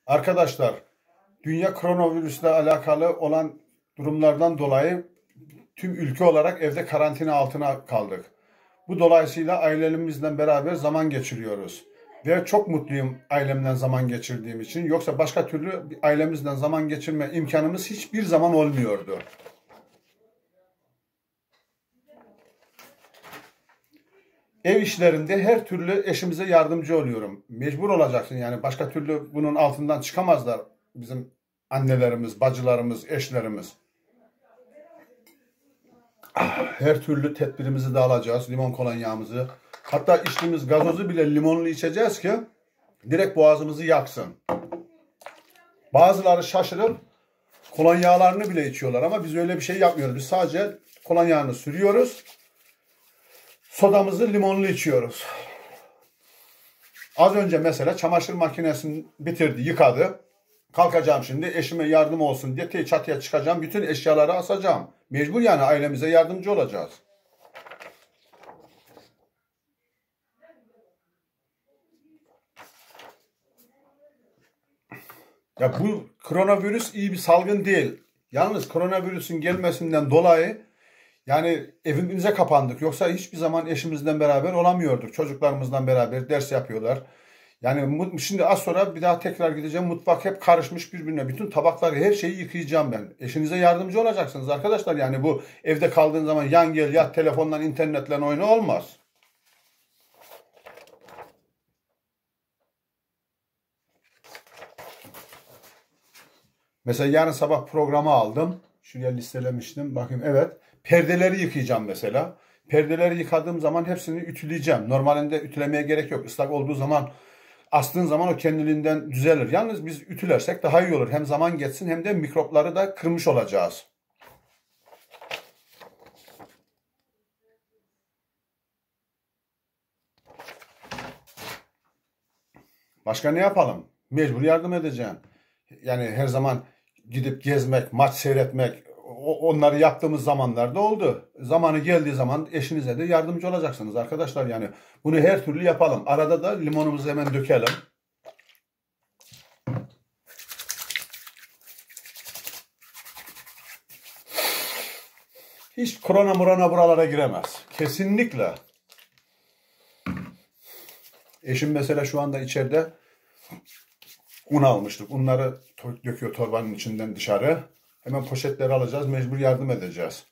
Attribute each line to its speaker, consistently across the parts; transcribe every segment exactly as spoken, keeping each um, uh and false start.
Speaker 1: Arkadaşlar, dünya koronavirüsle alakalı olan durumlardan dolayı tüm ülke olarak evde karantina altına kaldık. Bu dolayısıyla ailelerimizle beraber zaman geçiriyoruz. Ve çok mutluyum ailemden zaman geçirdiğim için. Yoksa başka türlü ailemizden zaman geçirme imkanımız hiçbir zaman olmuyordu. Ev işlerinde her türlü eşimize yardımcı oluyorum. Mecbur olacaksın yani, başka türlü bunun altından çıkamazlar bizim annelerimiz, bacılarımız, eşlerimiz. Her türlü tedbirimizi de alacağız, limon kolonyamızı. Hatta içtiğimiz gazozu bile limonlu içeceğiz ki direkt boğazımızı yaksın. Bazıları şaşırıp kolonyalarını bile içiyorlar ama biz öyle bir şey yapmıyoruz. Biz sadece kolonyağını sürüyoruz. Sodamızı limonlu içiyoruz. Az önce mesela çamaşır makinesini bitirdi, yıkadı. Kalkacağım şimdi, eşime yardım olsun diye çatıya çıkacağım. Bütün eşyaları asacağım. Mecbur yani, ailemize yardımcı olacağız. Ya bu koronavirüs iyi bir salgın değil. Yalnız koronavirüsün gelmesinden dolayı yani evimize kapandık. Yoksa hiçbir zaman eşimizden beraber olamıyorduk. Çocuklarımızdan beraber ders yapıyorlar. Yani şimdi az sonra bir daha tekrar gideceğim. Mutfak hep karışmış birbirine. Bütün tabakları, her şeyi yıkayacağım ben. Eşinize yardımcı olacaksınız arkadaşlar. Yani bu evde kaldığın zaman yan gel yat, telefondan, internetle oyna olmaz. Mesela yarın sabah programı aldım. Şuraya listelemiştim. Bakayım, evet. Perdeleri yıkayacağım mesela. Perdeleri yıkadığım zaman hepsini ütüleyeceğim. Normalinde ütülemeye gerek yok. Islak olduğu zaman, astığın zaman o kendiliğinden düzelir. Yalnız biz ütülersek daha iyi olur. Hem zaman geçsin hem de mikropları da kırmış olacağız. Başka ne yapalım? Mecbur yardım edeceğim. Yani her zaman gidip gezmek, maç seyretmek, onları yaptığımız zamanlarda oldu. Zamanı geldiği zaman eşinize de yardımcı olacaksınız arkadaşlar. Yani bunu her türlü yapalım. Arada da limonumuzu hemen dökelim. Hiç korona murana buralara giremez. Kesinlikle. Eşim mesela şu anda içeride un almıştık. Unları döküyor torbanın içinden dışarı. Hemen poşetleri alacağız. Mecbur yardım edeceğiz.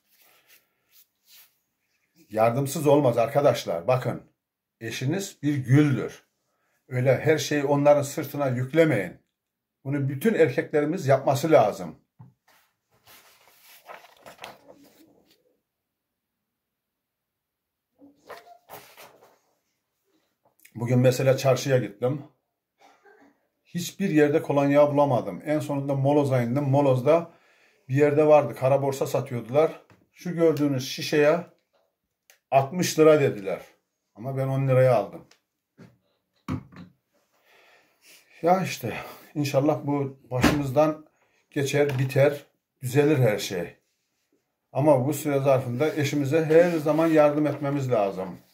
Speaker 1: Yardımsız olmaz arkadaşlar. Bakın, eşiniz bir güldür. Öyle her şeyi onların sırtına yüklemeyin. Bunu bütün erkeklerimiz yapması lazım. Bugün mesela çarşıya gittim. Hiçbir yerde kolonya bulamadım. En sonunda Moloz'a indim. Moloz'da bir yerde vardı. Kara borsa satıyordular. Şu gördüğünüz şişeye altmış lira dediler. Ama ben on liraya aldım. Ya işte inşallah bu başımızdan geçer, biter, düzelir her şey. Ama bu süre zarfında eşimize her zaman yardım etmemiz lazım.